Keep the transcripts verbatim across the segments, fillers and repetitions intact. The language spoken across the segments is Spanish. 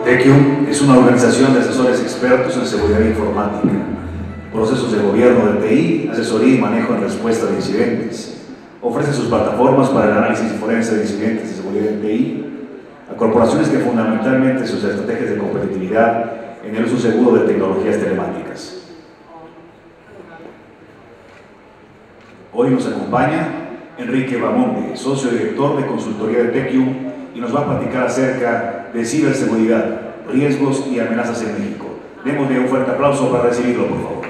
TECIUM es una organización de asesores expertos en seguridad informática, procesos de gobierno de T I, asesoría y manejo en respuesta de incidentes. Ofrece sus plataformas para el análisis forense de incidentes de seguridad en T I a corporaciones que fundamentalmente sus estrategias de competitividad en el uso seguro de tecnologías telemáticas. Hoy nos acompaña Enrique Bamonde, socio director de consultoría de TECIUM, y nos va a platicar acerca de ciberseguridad, riesgos y amenazas en México. Démosle un fuerte aplauso para recibirlo, por favor.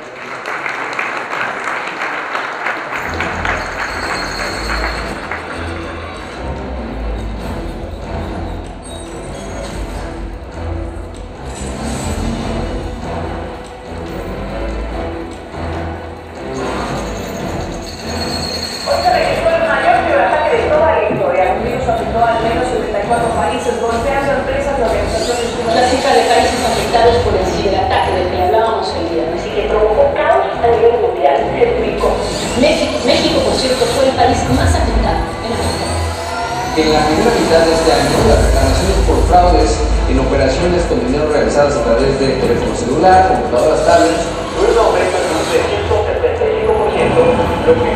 En la primera mitad de este año, las reclamaciones por fraudes en operaciones con dinero realizadas a través de teléfono celular, computadoras, tablets, tuvieron un aumento de un trescientos setenta y cinco por ciento, lo que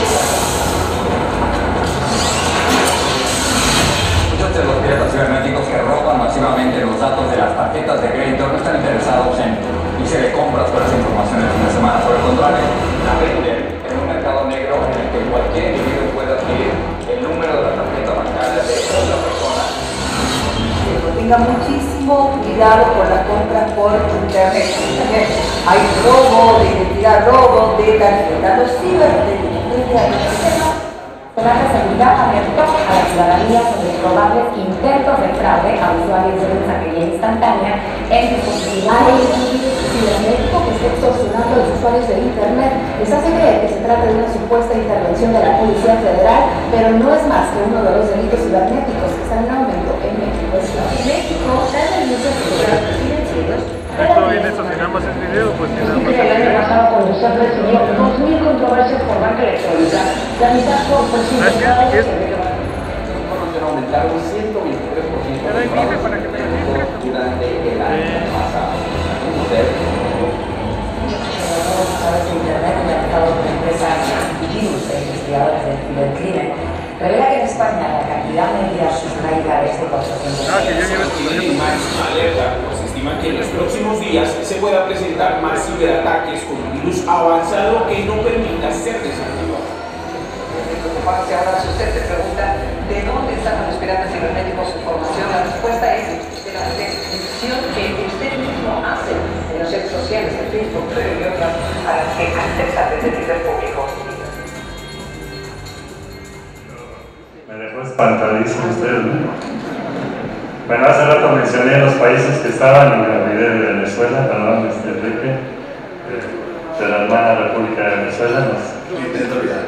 muchos de los piratas cibernéticos que roban masivamente los datos de las tarjetas de crédito no están interesados en irse de compras por esa información el fin de semana. Por el contrario, la venden en un mercado negro en el que cualquier individuo puede adquirir el número de la tarjeta bancaria de otra persona. Tenga muchísimo cuidado con las compras por internet. Hay robo de identidad, robo de tarjeta. Los ciberdelitos será recibida abierto a la ciudadanía sobre probables intentos de fraude a usuarios de mensajería instantánea en dispositivos. Hay cibernético que está extorsionando a los usuarios de internet. Les hace creer que se trata de una supuesta intervención de la Policía Federal, pero no es más que uno de los delitos cibernéticos que están en aumento en México. En México, las denuncias de fraudes financieros. Esto viene eso, si nada más es video, pues si nada más es El año pasado con nosotros recibió dos mil controversias por banca electrónica. La mitad por ¿sabes qué? Es aumentar un ciento veintitrés por ciento Te doy bife para que te lo digas. durante el año pasado. Sabes que Internet, un mercado de empresas virus e investigadores del crimen, revela que en España la cantidad media sustraída es de cuatrocientos. Ah, que yo llevo tu Tienen más alerta, pues estima que en los próximos días se pueda presentar más ciberataques con un virus avanzado que no permita ser desactivado. Ahora, si usted se pregunta de dónde están los piratas cibernéticos su información, la respuesta es de la descripción que usted mismo hace en los redes sociales, en Facebook, Twitter y otras, a las que accesa desde el nivel público. Me dejó espantadísimo usted, ¿no? Bueno, hace rato mencioné los países que estaban, y me olvidé de Venezuela, perdón, este Enrique, de la hermana República de Venezuela. Nos... Intento olvidar.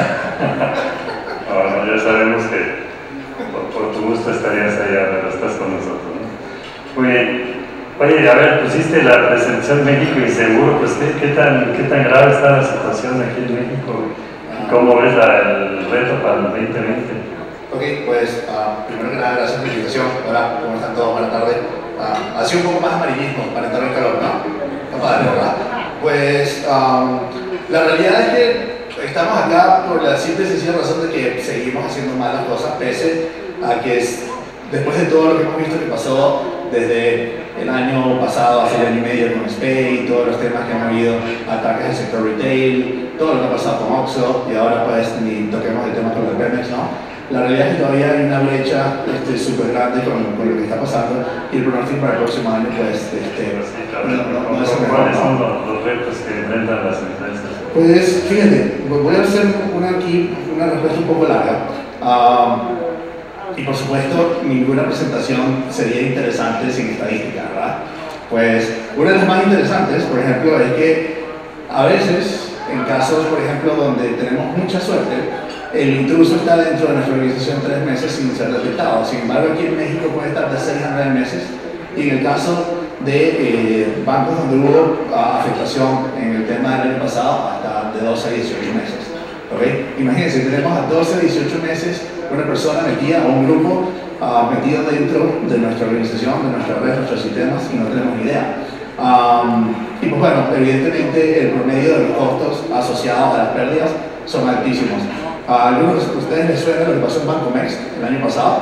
Bueno, ya sabemos que por, por tu gusto estarías allá, pero estás con nosotros, ¿no? Muy bien. Oye, a ver, pusiste la presentación México Inseguro, pues ¿qué, qué, tan, ¿qué tan grave está la situación aquí en México? ¿Y cómo ves la, el reto para el veinte veinte? Ok, pues uh, primero que nada, gracias por la invitación. Hola, ¿cómo están todos? Buenas tardes. Uh, ha sido un poco más amarillismo para entrar en calor, ¿no? Está padre, ¿verdad? Pues um, la realidad es que estamos acá por la simple y sencilla razón de que seguimos haciendo mal las cosas, pese a que es, después de todo lo que hemos visto que pasó desde el año pasado, hace un año y medio con Spay, todos los temas que han habido, ataques al sector retail, todo lo que ha pasado con Oxxo, y ahora pues ni toquemos el tema con el Pemex, ¿no? La realidad es que todavía hay una brecha este, súper grande con, con lo que está pasando, y el pronóstico para el próximo año pues este, no, no, no es el mejor. ¿Cuáles son los, los retos que enfrentan las empresas? Pues fíjate, voy a hacer una aquí, una respuesta un poco larga. Um, y por supuesto, ninguna presentación sería interesante sin estadística, ¿verdad? Pues una de las más interesantes, por ejemplo, es que a veces, en casos, por ejemplo, donde tenemos mucha suerte, el intruso está dentro de nuestra organización tres meses sin ser detectado. Sin embargo, aquí en México puede estar de seis a nueve meses. Y en el caso de eh, bancos donde hubo uh, afectación en el tema del año pasado, hasta de doce a dieciocho meses. ¿Okay? Imagínense, tenemos a doce a dieciocho meses una persona metida o un grupo uh, metido dentro de nuestra organización, de nuestra red, nuestros sistemas y no tenemos ni idea. Um, y pues bueno, evidentemente el promedio de los costos asociados a las pérdidas son altísimos. A algunos de ustedes les suena lo que pasó en Bancomext el año pasado,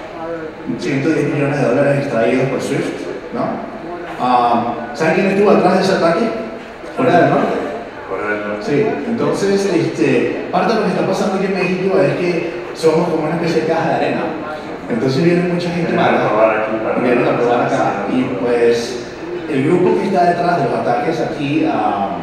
ciento diez millones de dólares extraídos por SWIFT, ¿no? Uh, ¿Saben quién estuvo atrás de ese ataque? Corea del Norte. Corea del Norte. Sí, entonces este, parte de lo que está pasando aquí en México es que somos como una especie de caja de arena. Entonces viene mucha gente mala, vienen a probar acá, y pues el grupo que está detrás de los ataques aquí, a,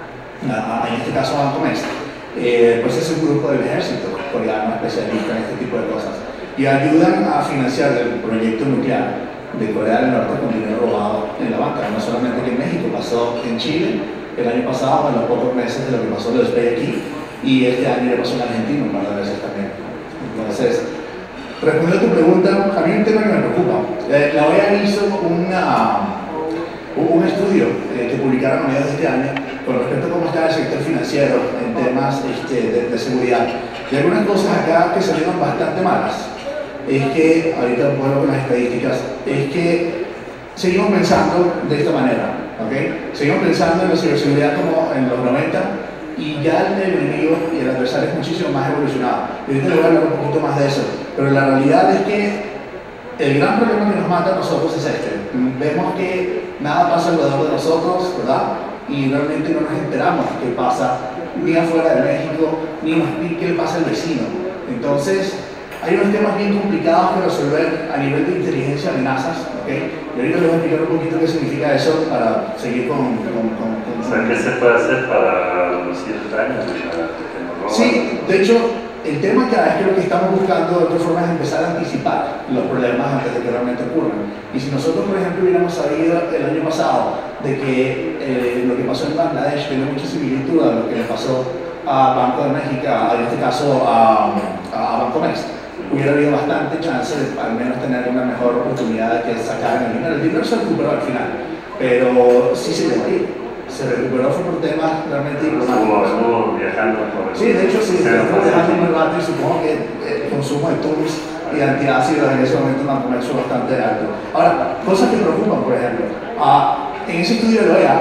a, a, en este caso a Bancomext, eh, pues es un grupo del ejército coreano especialista en este tipo de cosas y ayudan a financiar el proyecto nuclear de Corea del Norte con dinero robado en la banca. No solamente que en México, pasó en Chile el año pasado, en los pocos meses de lo que pasó después aquí, y este año le pasó en Argentina un par de veces también. Entonces, respondiendo a tu pregunta, a mí un tema que me preocupa. Eh, la O E A hizo una, un estudio eh, que publicaron a mediados de este año con respecto a cómo está el sector financiero en temas este, de, de seguridad. Y algunas cosas acá que salieron bastante malas es que, ahorita vuelvo con las estadísticas, es que seguimos pensando de esta manera, ¿ok? Seguimos pensando en la ciberseguridad como en los noventa y ya el enemigo y el adversario es muchísimo más evolucionado. Y ahorita le voy a hablar un poquito más de eso, pero la realidad es que el gran problema que nos mata a nosotros es este. Vemos que nada pasa alrededor de nosotros, ¿verdad? Y realmente no nos enteramos qué pasa ni afuera de México, ni, ni qué le pasa al vecino. Entonces, hay unos temas bien complicados que resolver a nivel de inteligencia, amenazas, ¿ok? Y ahorita les voy a explicar un poquito qué significa eso para seguir con... con, con, con o sea, ¿qué se puede hacer para los siete años? Sí, de hecho, el tema acá es que lo que estamos buscando de otra forma es empezar a anticipar los problemas antes de que realmente ocurran. Y si nosotros, por ejemplo, hubiéramos sabido el año pasado de que eh, lo que pasó en Bangladesh tiene mucha similitud a lo que le pasó a Banco de México, en este caso a, a Bancomext, hubiera habido bastante chance de al menos tener una mejor oportunidad de que sacaran el dinero. El dinero se recuperó al final, pero sí se le va a ir. Se recuperó fue por temas realmente diplomáticos. Estuvo viajando por el... Sí, de hecho sí, estuvo viajando muy rápido y supongo que el consumo de tubos y antiácidos en ese momento me comenzó bastante alto. Ahora, cosas que preocupan, por ejemplo, uh, en ese estudio de la O E A,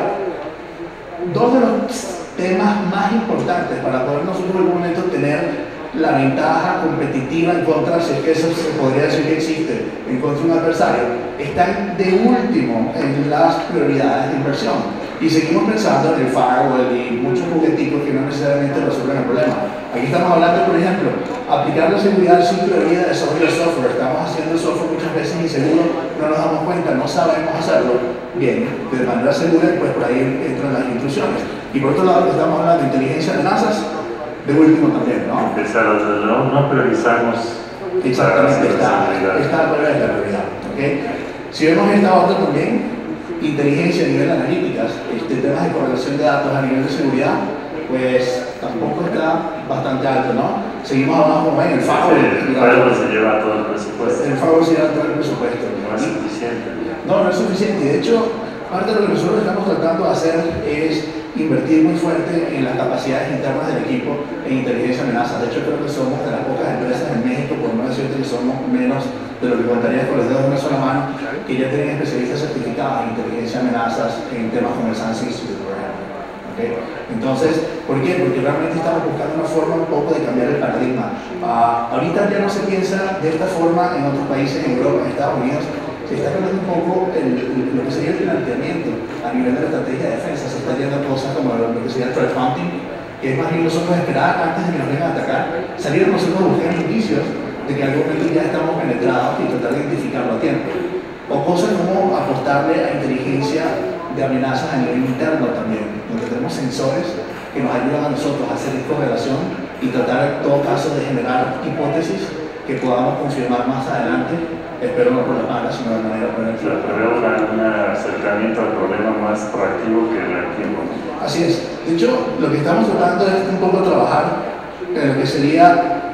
dos de los temas más importantes para poder nosotros en algún momento tener la ventaja competitiva en contra, si es que eso se podría decir que existe, en contra de un adversario, están de último en las prioridades de inversión. Y seguimos pensando en el firewall y muchos jugueticos que no necesariamente resuelven el problema. Aquí estamos hablando, por ejemplo, aplicar la seguridad al ciclo de vida de desarrollo de software. Estamos haciendo software muchas veces inseguro, no nos damos cuenta, no sabemos hacerlo bien, de manera segura, y pues por ahí entran las intrusiones. Y por otro lado, estamos hablando de inteligencia de amenazas, de último también, ¿no? No, no priorizamos. Exactamente, está, está al revés de la prioridad. ¿Okay? Si vemos esta otra también, inteligencia a nivel analíticas, este, temas de correlación de datos a nivel de seguridad, pues tampoco está bastante alto, ¿no? Seguimos abajo en el firewall. Sí, el firewall se lleva todo el presupuesto. El firewall se lleva todo el presupuesto. No es suficiente. No, no es suficiente. De hecho, parte de lo que nosotros estamos tratando de hacer es invertir muy fuerte en las capacidades internas del equipo en inteligencia y amenazas. De hecho, creo que somos de las pocas empresas en México, por no decirte que somos menos de lo que contarías con los dedos de una sola mano, que ya tienen especialistas certificados en inteligencia y amenazas en temas como el SANS Institute, por ejemplo. ¿Okay? Entonces, ¿por qué? Porque realmente estamos buscando una forma un poco de cambiar el paradigma. Uh, ahorita ya no se piensa de esta forma en otros países, en Europa, en Estados Unidos. Se está cambiando un poco el, el, lo que sería el planteamiento a nivel de la estrategia de defensa. Se está yendo a cosas como lo que sería el threat hunting, que es más bien nosotros esperar antes de que nos vengan a atacar, salir nosotros a buscar indicios de que en algún momento ya estamos penetrados y tratar de identificarlo a tiempo. O cosas como apostarle a inteligencia de amenazas a nivel interno también, donde tenemos sensores que nos ayudan a nosotros a hacer correlación y tratar en todo caso de generar hipótesis que podamos confirmar más adelante, espero no por la mala, sino de manera preventiva. Pero veo un acercamiento al problema más proactivo que reactivo. Así es. De hecho, lo que estamos tratando es un poco trabajar en lo que sería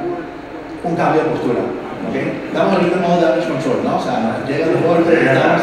un cambio de postura. ¿Okay? Estamos ahorita en modo damage control, ¿no? O sea, nos llegan los golpes, estamos...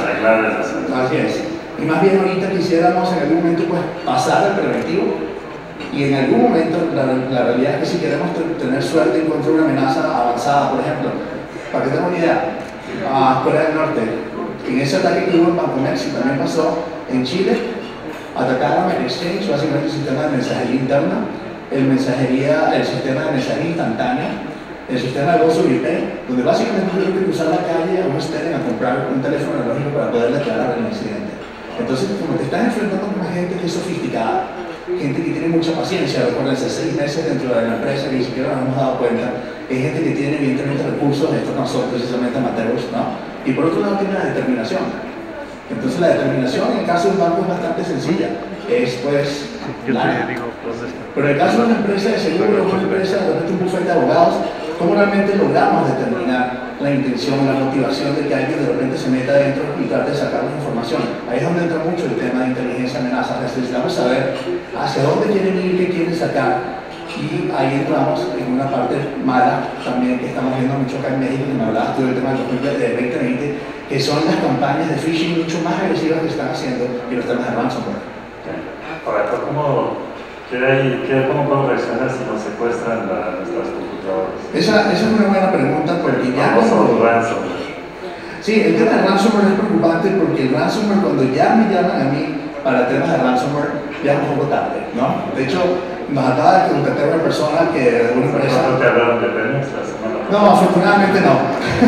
Así es. Y más bien ahorita quisiéramos en algún momento pues pasar al preventivo. Y en algún momento, la, la realidad es que si queremos tener suerte en contra de una amenaza avanzada, por ejemplo, para que tengan una idea, a Corea del Norte. En ese ataque que hubo en Bancomex y también pasó en Chile, atacaron el exchange, básicamente el sistema de mensajería interna, el, mensajería, el sistema de mensajería instantánea, el sistema de voz I P, donde básicamente tuvieron que cruzar la calle a un steren a comprar un teléfono analógico para poder declarar el incidente. Entonces, como te estás enfrentando con gente que es sofisticada, gente que tiene mucha paciencia, recuérdense, seis meses dentro de la empresa que ni siquiera nos hemos dado cuenta, es gente que tiene evidentemente recursos, estos no son precisamente amateurs, ¿no? Y por otro lado tiene la determinación. Entonces la determinación en el caso de un banco es bastante sencilla, es pues lana. Pero en el caso de una empresa de seguro, una empresa de repente un bufete de abogados, ¿cómo realmente logramos determinar la intención, la motivación de que alguien de repente se meta dentro y trate de sacar la información? Ahí es donde entra mucho el tema de inteligencia amenaza. Necesitamos saber hacia dónde quieren ir, qué quieren sacar. Y ahí entramos en una parte mala también que estamos viendo mucho acá en México, que me hablabas tú del tema del veinte veinte, que son las campañas de phishing mucho más agresivas que están haciendo y los temas de ransomware. Correcto. ¿Cómo, qué hay, qué, ¿Cómo podemos reaccionar si nos secuestran la, nuestras computadoras? Esa, esa es una buena pregunta porque ya... Vamos a un ransomware. Sí, el tema de ransomware es preocupante porque el ransomware, cuando ya me llaman a mí para temas de ransomware, ya es un poco tarde, ¿no? De hecho, nos acaba de contactar una persona que de una empresa... ¿No te hablaron de Pemex la semana pasada? No, afortunadamente no.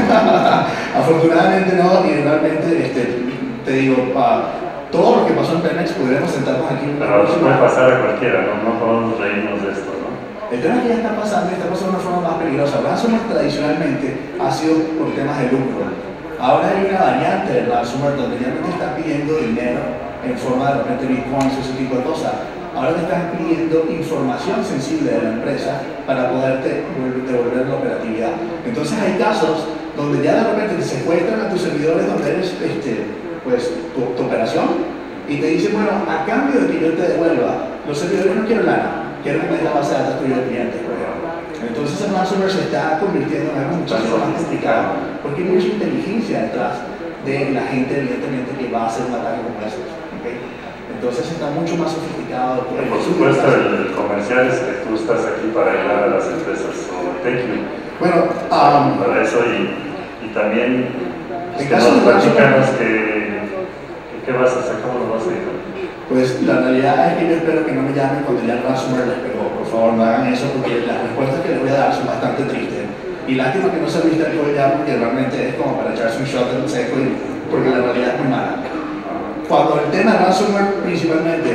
Afortunadamente no, y realmente, este, te digo, para todo lo que pasó en Pemex, podríamos sentarnos aquí. Pero nos puede pasar a cualquiera, ¿no? No podemos reírnos de esto, ¿no? El tema que ya está pasando, está pasando de una forma más peligrosa. Ransomware tradicionalmente ha sido por temas de lucro. Ahora hay una variante del ransomware donde ya no te está pidiendo dinero en forma de repente bitcoins o ese tipo de cosas. Ahora te están pidiendo información sensible de la empresa para poderte devolver la operatividad. Entonces hay casos donde ya de repente te secuestran a tus servidores donde eres este, pues, tu, tu operación y te dicen, bueno, a cambio de que yo te devuelva, los servidores no quieren lana, quieren que me dé la base de datos tuya de clientes, por ejemplo. Entonces el ransomware se está convirtiendo en algo muchísimo más complicado porque hay mucha inteligencia detrás de la gente, evidentemente, que va a hacer un ataque como ese. ¿Okay? Entonces está mucho más sofisticado. Por, por supuesto, el, el comercial es que tú estás aquí para ayudar a las empresas. Thank you. Bueno, um, para eso y, y también en que caso nos de platicanos que, que qué vas a hacer, cómo lo vas a ir. Pues la realidad es que yo espero que no me llamen cuando ya el ransomware les pegó. Por favor, no hagan eso porque las respuestas que les voy a dar son bastante tristes. Y lástima que no se viste el ya porque realmente es como para echarse un shot en un seco y, porque la realidad es muy mala. Cuando el tema de ransomware principalmente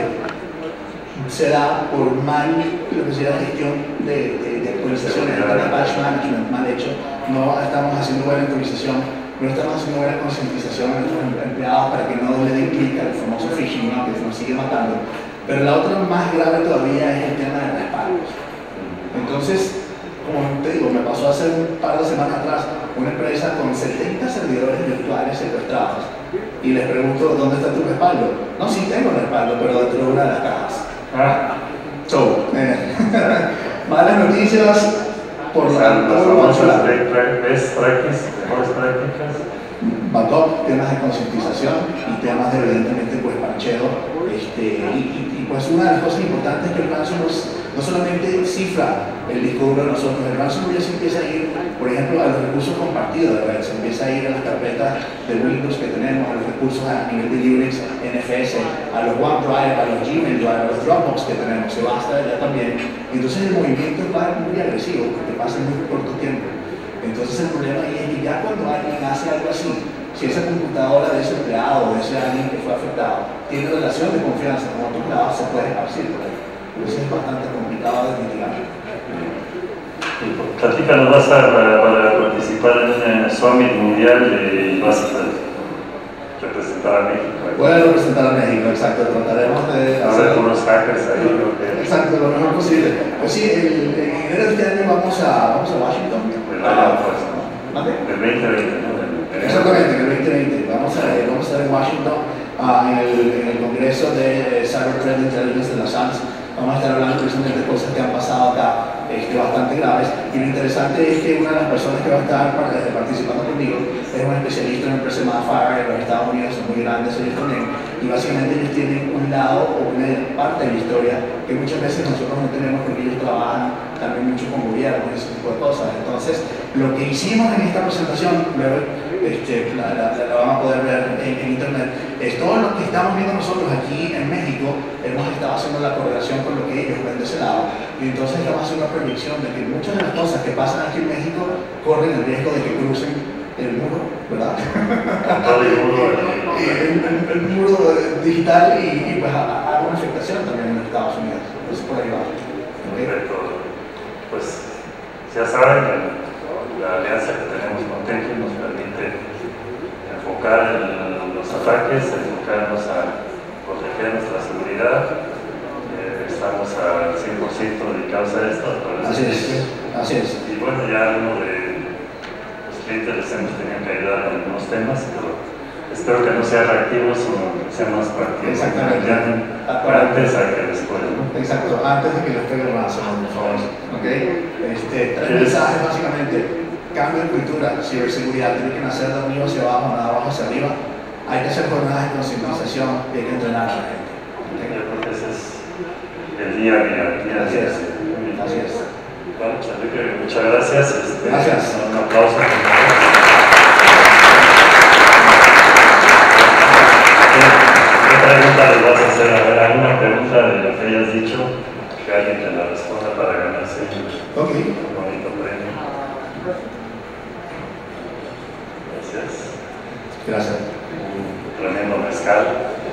se da por mal, lo que sería gestión de, de, de actualizaciones, de patch management mal hecho, no estamos haciendo buena actualización, no estamos haciendo buena concientización a nuestros empleados para que no le den clic al famoso phishing, ¿no? Que nos sigue matando. Pero la otra más grave todavía es el tema de respaldos. Entonces, como te digo, me pasó hace un par de semanas atrás una empresa con setenta servidores virtuales secuestrados y les pregunto, ¿dónde está tu respaldo? No, sí tengo respaldo, pero dentro de una de las cajas. Ah. So, eh, malas noticias por la las famosas best practices, mejores prácticas. Backup, temas de concientización y temas de evidentemente pues parcheo. Este, y, y, y pues una de las cosas importantes es que el ransomware no solamente cifra el disco duro de nosotros, el ransomware ya se empieza a ir, por ejemplo, a los recursos compartidos de red, se empieza a ir a las carpetas de Windows que tenemos, a los recursos a nivel de Linux, N F S, a los OneDrive, a los Gmail, a los Dropbox que tenemos, se basta ya también. Entonces el movimiento va muy agresivo porque pasa en muy corto tiempo. Entonces el problema ahí es que ya cuando alguien hace algo así, si esa computadora de ese empleado o de ese alguien que fue afectado tiene relación de confianza con otros lados, se puede esparcir por ahí. Entonces es bastante complicado de mitigar. Platícanos, vas a para, para participar en un summit mundial y vas a representar a México. Voy a representar a México, exacto. Trataremos de hacer unos hackers ahí. Lo que... Exacto, lo mejor posible. Pues sí, el, en enero de este año vamos a, vamos a Washington. El año pues, ¿Vale? El veinte veinte, ¿no? Exactamente, en el veinte veinte. Vamos a, vamos a estar en Washington uh, en, el, en el Congreso de Cyber Threat Intelligence de la S A N S. Vamos a estar hablando precisamente de cosas que han pasado acá este, bastante graves. Y lo interesante es que una de las personas que va a estar participando conmigo es un especialista en una empresa llamada Fire en los Estados Unidos, son muy grandes ellos también. Y y básicamente ellos tienen un lado o una parte de la historia que muchas veces nosotros no tenemos porque ellos trabajan también mucho con gobierno y ese tipo de cosas. Entonces, lo que hicimos en esta presentación, luego este, la, la, la van a poder ver en, en internet, es todo lo que estamos viendo nosotros aquí en México. Hemos estado haciendo la correlación con lo que ellos ven de ese lado, y entonces vamos a hacer una proyección de que muchas de las cosas que pasan aquí en México corren el riesgo de que crucen el muro, ¿verdad? Todo el muro. el, el, el muro digital y, y pues haga una afectación también en Estados Unidos. Entonces por ahí va. Perfecto. Pues ya saben, la alianza que tenemos con Tengen nos permite enfocar en los ataques, enfocarnos a proteger nuestra seguridad. Eh, estamos al cien por ciento dedicados a esto. Así es, así es. Y bueno, ya uno de los clientes les hemos tenido que ayudar en algunos temas, pero espero que no sea reactivo, sino que sea más proactivo. Exactamente. Antes a que después, ¿no? Exacto, antes de que les pegue el brazo, por favor. ¿Okay? Este, tres mensajes básicamente. Cambio de cultura, ciberseguridad, tiene que nacer de arriba hacia abajo, nada abajo hacia arriba. Hay que hacer jornadas de concientización y hay que entrenar a la gente. ¿Okay? Yo creo que ese es el día a día. El día a Así día. es. Así es. Bueno, pues Enrique, muchas gracias. Este, Gracias. Un aplauso. ¿Qué pregunta les vas a hacer? A ver, ¿alguna pregunta de lo que hayas dicho? Que alguien te la responda para ganarse Okay. un bonito premio. Gracias. Gracias. Un tremendo mezcal.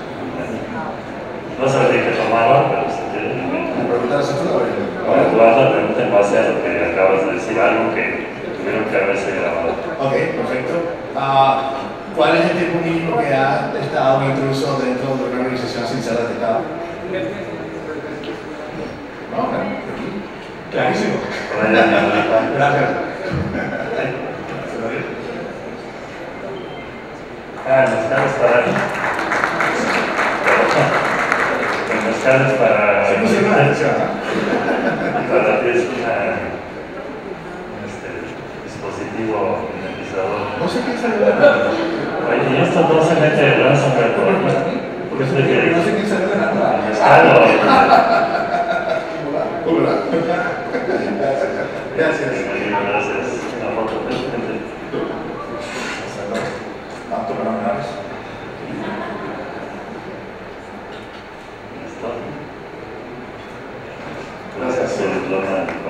No sabía qué tomaba, pero si quieren. ¿Me preguntas a tú? Bueno, tú haz la pregunta en base a lo que acabas de decir, algo que tuvieron que haberse grabado. Ok, perfecto. Uh, ¿Cuál es el tiempo mínimo que ha estado un intruso dentro de una organización sin ser detectado? No, no. Clarísimo. Gracias. Ah, el mezcal es para... El mezcal es para... Sí, sí, no, para ti es una... este dispositivo mimetizador. No sé quién salió de la nada. Oye, y estos dos se meten en la sombra por aquí. Porque no sé quién salió de la nada. Mezcal o... Hola. Gracias. Gracias. La foto de gente. Tanto para una vez. Listo. Gracias por el diploma.